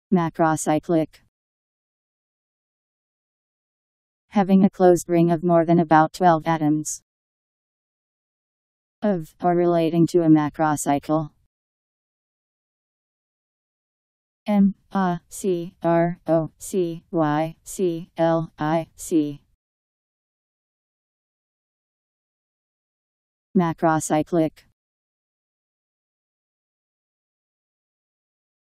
Macrocyclic. Having a closed ring of more than about 12 atoms. Of, or relating to a macrocycle. Macrocyclic. Macrocyclic.